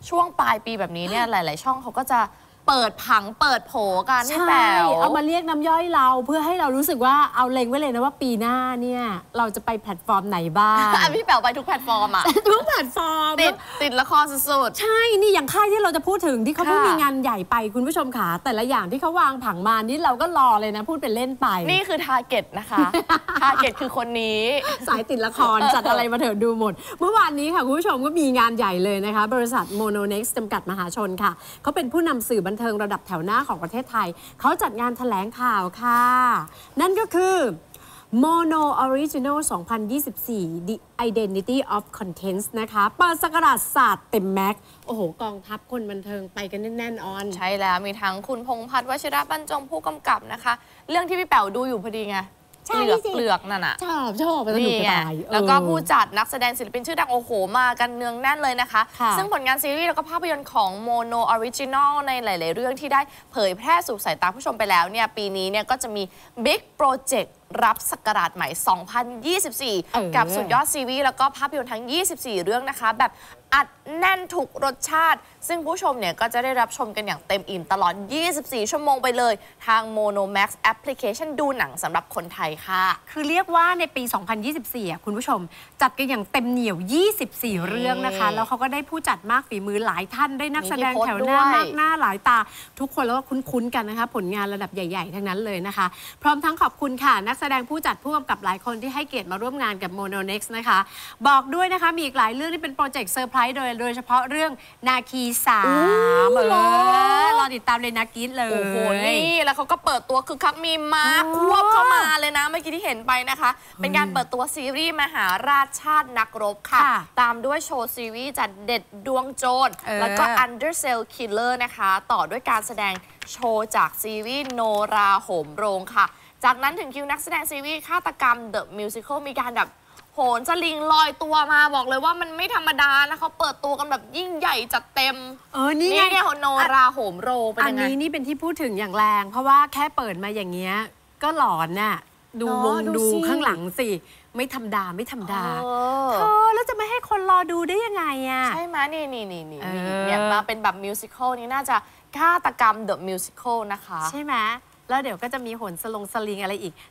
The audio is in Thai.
ช่วงปลายปีแบบนี้เนี่ยหลายๆช่องเขาก็จะเปิดผังเปิดโผกันให้แป๋วเอามาเรียกน้ำย่อยเราเพื่อให้เรารู้สึกว่าเอาเล็งไว้เลยนะว่าปีหน้าเนี่ยเราจะไปแพลตฟอร์มไหนบ้างพี่แป๋วไปทุกแพลตฟอร์มอะทุกแพลตฟอร์มติดละครสุดๆใช่นี่อย่างค่ายที่เราจะพูดถึงที่เขาเพิ่งมีงานใหญ่ไปคุณผู้ชมขาแต่ละอย่างที่เขาวางผังมานี่เราก็รอเลยนะพูดเป็นเล่นไปนี่คือทาร์เก็ตนะคะทาร์เก็ตคือคนนี้สายติดละครจัดอะไรมาเถอะดูหมดเมื่อวานนี้ค่ะคุณผู้ชมก็มีงานใหญ่เลยนะคะบริษัท Mononext จำกัดมหาชนค่ะเขาเป็นผู้นำสื่อบันเทิงระดับแถวหน้าของประเทศไทยเขาจัดงานแถลงข่าวค่ะนั่นก็คือ Mono Original 2024 The Identity of Contents นะคะเปิดศักราชศาสตร์เต็มแม็กโอ้โหกองทัพคนบันเทิงไปกันแน่นๆออนใช่แล้วมีทั้งคุณพงษ์พัฒน์วชิระบรรจงผู้กำกับนะคะเรื่องที่พี่แป๋วดูอยู่พอดีไงเปลือกนั่นน่ะชอบสนุกตายแล้วก็ผู้จัดนักแสดงศิลปินชื่อดังโอ้โหมากันเนืองแน่นเลยนะคะซึ่งผลงานซีรีส์แล้วก็ภาพยนตร์ของ Mono Original ในหลายๆเรื่องที่ได้เผยแพร่สู่สายตาผู้ชมไปแล้วเนี่ยปีนี้เนี่ยก็จะมี Big Project รับศักราชใหม่ 2024 กับสุดยอดซีรีส์แล้วก็ภาพยนตร์ทั้ง 24 เรื่องนะคะแบบอัดแน่นทุกรสชาติซึ่งผู้ชมเนี่ยก็จะได้รับชมกันอย่างเต็มอิ่มตลอด 24 ชั่วโมงไปเลยทาง Monomax Application ดูหนังสำหรับคนไทยค่ะคือเรียกว่าในปี 2024 คุณผู้ชมจัดกันอย่างเต็มเหนียว 24 เรื่องนะคะแล้วเขาก็ได้ผู้จัดมากฝีมือหลายท่านได้นักแสดงแถวหน้ามากหน้าหลายตาทุกคนแล้วก็คุ้นๆกันนะคะผลงานระดับใหญ่ๆทั้งนั้นเลยนะคะพร้อมทั้งขอบคุณค่ะนักแสดงผู้จัดผู้กำกับหลายคนที่ให้เกียรติมาร่วมงานกับ Mononext นะคะบอกด้วยนะคะมีอีกหลายเรื่องที่เป็นโปรเจกต์เซอร์ไพรส์โดยเฉพาะเรื่องนาคี3รอติดตามเลยนะกิ๊ดเลยโอ้โหนี่แล้วเขาก็เปิดตัวคือคักมีมาควบเข้ามาเลยนะเมื่อกี้ที่เห็นไปนะคะเป็นการเปิดตัวซีรีส์มหาราชชาตินักรบค่ะตามด้วยโชว์ซีรีส์จัดเด็ดดวงโจรแล้วก็ Undercell Killer นะคะต่อด้วยการแสดงโชว์จากซีรีส์โนราโหมโรงค่ะจากนั้นถึงคิวนักแสดงซีรีส์ฆาตกรรม The Musical มีการแบบโหนสลิงลอยตัวมาบอกเลยว่ามันไม่ธรรมดานะเขาเปิดตัวกันแบบยิ่งใหญ่จัดเต็มนี่ไงเนี่ยโนราโหมโรงเป็นยังไงอันนี้นี่เป็นที่พูดถึงอย่างแรงเพราะว่าแค่เปิดมาอย่างเงี้ยก็หลอนน่ะดูวงดูข้างหลังสิไม่ธรรมดาแล้วจะไม่ให้คนรอดูได้ยังไงอ่ะใช่ไหมนี่เนี่ยมาเป็นแบบมิวสิควลนี่น่าจะฆาตกรรม The Musical นะคะใช่ไหมแล้วเดี๋ยวก็จะมีโหนสลิงอะไรอีก